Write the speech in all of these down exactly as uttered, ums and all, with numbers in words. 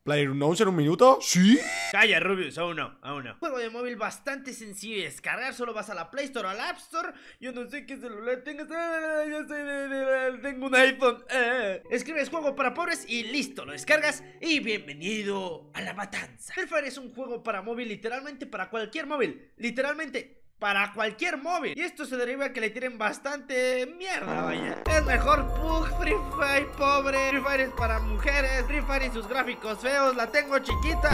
¿PlayerUnknown's en un minuto? ¿Sí? Calla, Rubius, aún no, aún no. Juego de móvil bastante sencillo de descargar. Solo vas a la Play Store o al App Store. Yo no sé qué celular tengas. Ah, yo soy de, de, de, tengo un iPhone. Ah. Escribes juego para pobres y listo, lo descargas y bienvenido a la matanza. Free Fire es un juego para móvil, literalmente para cualquier móvil. Literalmente para cualquier móvil. Y esto se deriva a que le tiren bastante mierda, vaya. Es mejor P U B G, Free Fire pobre. Free Fire es para mujeres. Free Fire y sus gráficos feos. La tengo chiquita.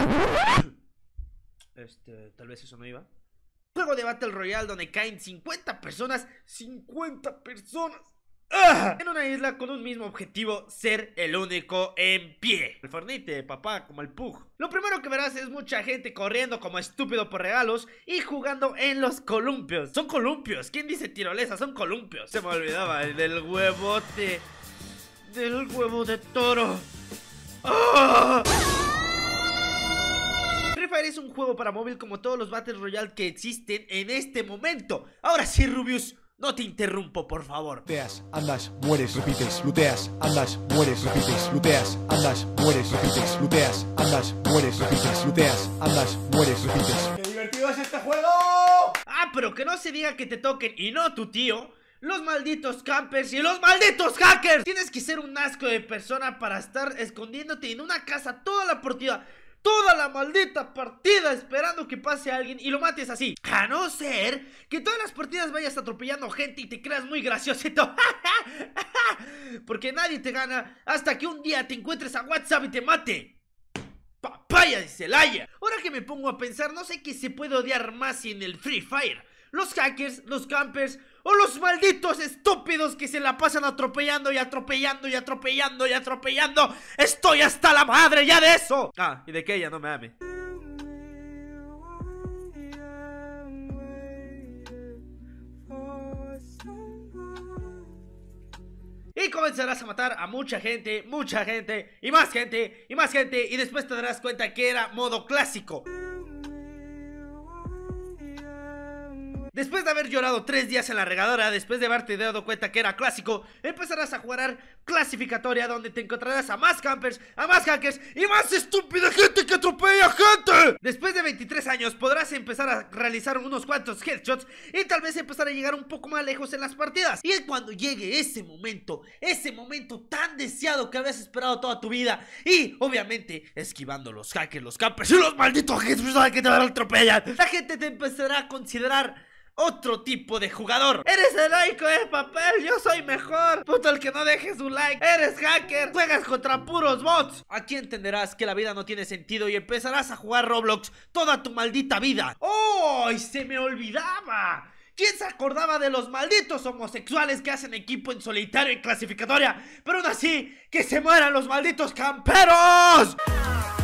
Este, tal vez eso no iba. Juego de Battle Royale donde caen cincuenta personas. cincuenta personas. ¡Ah! En una isla con un mismo objetivo, ser el único en pie. El Fortnite, papá, como el P U B G. Lo primero que verás es mucha gente corriendo como estúpido por regalos y jugando en los columpios. Son columpios, ¿quién dice tirolesa? Son columpios. Se me olvidaba el del huevote. Del huevo de toro. ¡Ah! Free Fire es un juego para móvil como todos los Battle Royale que existen en este momento. Ahora sí, Rubius, no te interrumpo, por favor. Luteas, andas, mueres, repites. Luteas, andas, mueres, repites. Luteas, andas, mueres, repites. Luteas, andas, mueres, repites. Luteas, andas, mueres, repites. ¡Qué divertido es este juego! Ah, pero que no se diga que te toquen y no tu tío. Los malditos campers y los malditos hackers. Tienes que ser un asco de persona para estar escondiéndote en una casa toda la partida. Toda la maldita partida esperando que pase alguien y lo mates así. A no ser que todas las partidas vayas atropellando gente y te creas muy graciosito. Porque nadie te gana hasta que un día te encuentres a WhatsApp y te mate. Papaya de Celaya. Ahora que me pongo a pensar, no sé qué se puede odiar más en el Free Fire. Los hackers, los campers o los malditos estúpidos que se la pasan atropellando y atropellando y atropellando y atropellando. Estoy hasta la madre ya de eso. Ah, y de que ella no me ame. Y comenzarás a matar a mucha gente, mucha gente, y más gente, y más gente, y después te darás cuenta que era modo clásico. Después de haber llorado tres días en la regadora, después de haberte dado cuenta que era clásico, empezarás a jugar clasificatoria, donde te encontrarás a más campers, a más hackers y más estúpida gente que atropella gente. Después de veintitrés años podrás empezar a realizar unos cuantos headshots y tal vez empezar a llegar un poco más lejos en las partidas. Y cuando llegue ese momento, ese momento tan deseado que habías esperado toda tu vida, y obviamente esquivando los hackers, los campers y los malditos hackers que te atropellan, la gente te empezará a considerar otro tipo de jugador. Eres el laico de papel, yo soy mejor. Puto el que no deje su like. Eres hacker, juegas contra puros bots. Aquí entenderás que la vida no tiene sentido y empezarás a jugar Roblox toda tu maldita vida. ¡Oh! ¡Y se me olvidaba! ¿Quién se acordaba de los malditos homosexuales que hacen equipo en solitario y clasificatoria? Pero aún así, ¡que se mueran los malditos camperos!